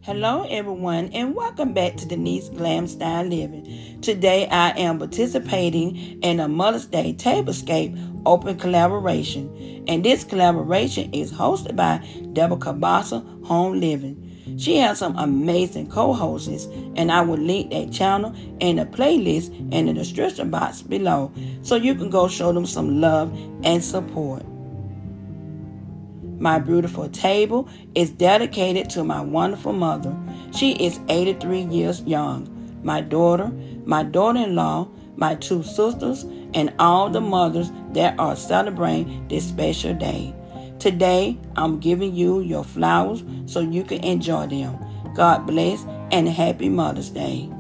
Hello everyone and welcome back to Denise Glam Style Living. Today I am participating in a Mother's Day Tablescape open collaboration, and this collaboration is hosted by Tablescape Home Living. She has some amazing co-hosts, and I will link that channel and the playlist in the description box below so you can go show them some love and support. My beautiful table is dedicated to my wonderful mother. She is 83 years young. My daughter-in-law, my two sisters, and all the mothers that are celebrating this special day. Today, I'm giving you your flowers so you can enjoy them. God bless and happy Mother's Day.